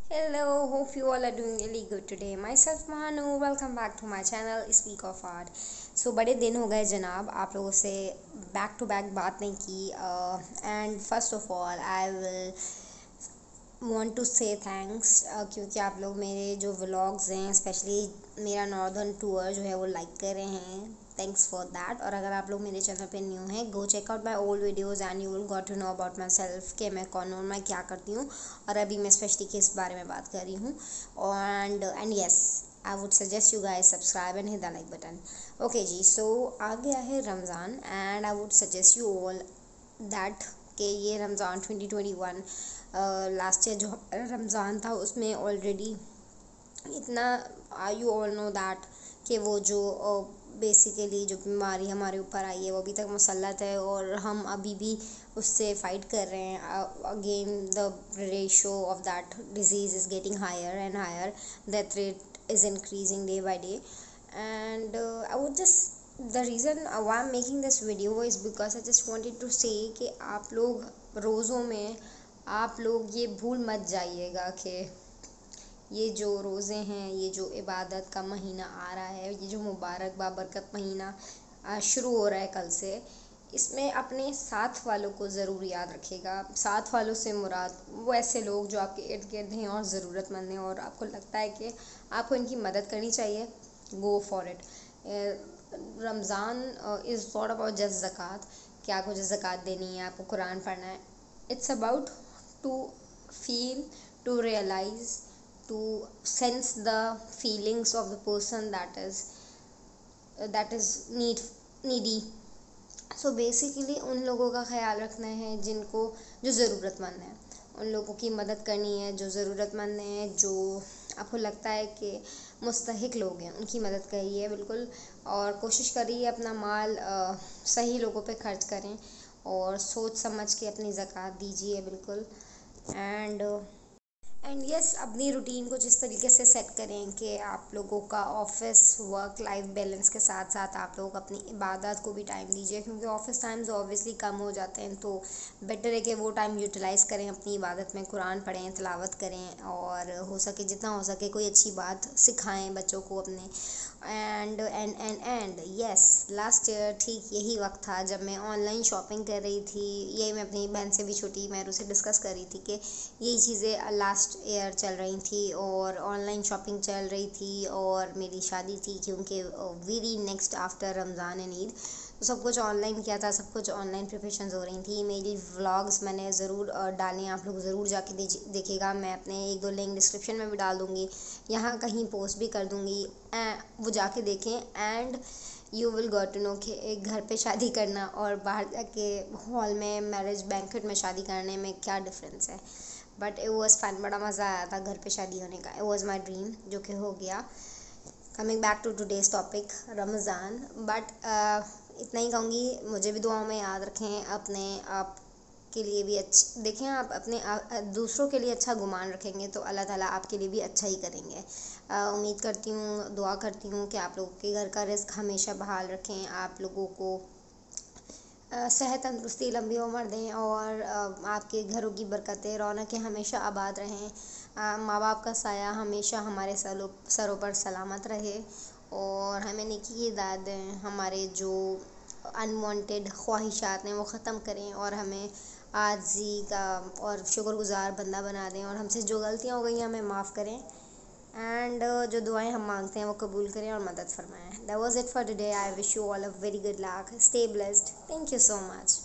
Hello, hope you all are doing really good today. Myself Manu, welcome back to my channel Speak of Art. So बड़े दिन हो गए जनाब आप लोगों से बैक टू बैक बात नहीं की and first of all I will want to say thanks क्योंकि आप लोग मेरे जो व्लॉग्स हैं स्पेशली मेरा नॉर्दर्न टूर जो है वो लाइक कर रहे हैं. Thanks for that. और अगर आप लोग मेरे चैनल पे न्यू हैं go check out my old videos and you will got to know about myself कि मैं कौन हूँ, मैं क्या करती हूँ और अभी मैं स्पेशली किस बारे में बात कर रही हूँ. And yes, I would suggest you guys subscribe and hit the like button. Okay जी, सो आ गया है Ramzan and I would suggest you all that कि ये रमज़ान 2021 लास्ट ईयर जो रमज़ान था उसमें ऑलरेडी इतना यू ऑल नो दैट कि वो जो बेसिकली जो बीमारी हमारे ऊपर आई है वो अभी तक मुसल्लत है और हम अभी भी उससे फाइट कर रहे हैं. Again the ratio of that disease is getting higher and higher. Death rate is increasing day by day and I would just the reason why I am making this video is because I just wanted to say कि आप लोग रोज़ों में आप लोग ये भूल मत जाइएगा कि ये जो रोज़े हैं, ये जो इबादत का महीना आ रहा है, ये जो मुबारक बाबरकत महीना शुरू हो रहा है कल से, इसमें अपने साथ वालों को ज़रूर याद रखिएगा. साथ वालों से मुराद वो ऐसे लोग जो आपके इर्द गिर्द हैं और ज़रूरतमंद हैं और आपको लगता है कि आपको इनकी मदद करनी चाहिए. Go for it. Ramzan is not about just ज़कात कि आपको जस्ट ज़कात देनी है, आपको कुरान पढ़ना है. It's about to feel, to realize, to sense the feelings of the person that is needy. So basically उन लोगों का ख्याल रखना है जिनको जो ज़रूरतमंद हैं, उन लोगों की मदद करनी है जो ज़रूरतमंद हैं, जो आपको लगता है कि मुस्तहिक लोग हैं उनकी मदद करिए बिल्कुल. और कोशिश करिए अपना माल सही लोगों पे खर्च करें और सोच समझ के अपनी ज़कात दीजिए बिल्कुल. एंड यस, अपनी रूटीन को जिस तरीके से सेट करें कि आप लोगों का ऑफिस वर्क लाइफ बैलेंस के साथ साथ आप लोग अपनी इबादत को भी टाइम दीजिए क्योंकि ऑफिस टाइम्स ऑब्वियसली कम हो जाते हैं. तो बेटर है कि वो टाइम यूटिलाइज़ करें अपनी इबादत में, कुरान पढ़ें, तिलावत करें और हो सके जितना हो सके कोई अच्छी बात सिखाएं बच्चों को अपने. एंड यस, लास्ट ईयर ठीक यही वक्त था जब मैं ऑनलाइन शॉपिंग कर रही थी. यही मैं अपनी बहन से भी छोटी मैं उससे डिस्कस कर रही थी कि यही चीज़ें लास्ट ईयर चल रही थी और ऑनलाइन शॉपिंग चल रही थी और मेरी शादी थी क्योंकि very next after Ramzan and Eid. तो सब कुछ ऑनलाइन किया था, सब कुछ ऑनलाइन प्रिपरेशंस हो रही थी. मेरी व्लॉग्स मैंने ज़रूर डालें, आप लोग ज़रूर जाके देखिएगा. मैं अपने एक दो लिंक डिस्क्रिप्शन में भी डाल दूँगी, यहाँ कहीं पोस्ट भी कर दूँगी, वो जाके देखें. And you will got to know कि एक घर पे शादी करना और बाहर जाके हॉल में मैरिज बैंक्वेट में शादी करने में क्या डिफरेंस है. बट इट वॉज़ फन, बड़ा मज़ा आया था घर पे शादी होने का. इट वॉज़ माई ड्रीम जो कि हो गया. Coming back to today's topic Ramzan. But इतना ही कहूँगी, मुझे भी दुआओं में याद रखें. अपने आप के लिए भी देखें, आप अपने दूसरों के लिए अच्छा गुमान रखेंगे तो अल्लाह ताला आपके लिए भी अच्छा ही करेंगे. उम्मीद करती हूँ, दुआ करती हूँ कि आप लोगों के घर का रिज़्क हमेशा बहाल रखें, आप लोगों को सेहत तंदुरुस्ती लंबी उम्र दें और आपके घरों की बरकतें रौनकें हमेशा आबाद रहें. माँ बाप का साया हमेशा हमारे सरों पर सलामत रहे और हमें नेकी की हिदायत दें. हमारे जो अनवांटेड ख्वाहिशात हैं वो ख़त्म करें और हमें आजी का और शुक्रगुज़ार बंदा बना दें और हमसे जो गलतियाँ हो गई हैं हमें माफ़ करें. एंड जो दुआएं हम मांगते हैं वो कबूल करें और मदद फरमाएं. That was it for today. I wish you all a very good luck. Stay blessed. Thank you so much.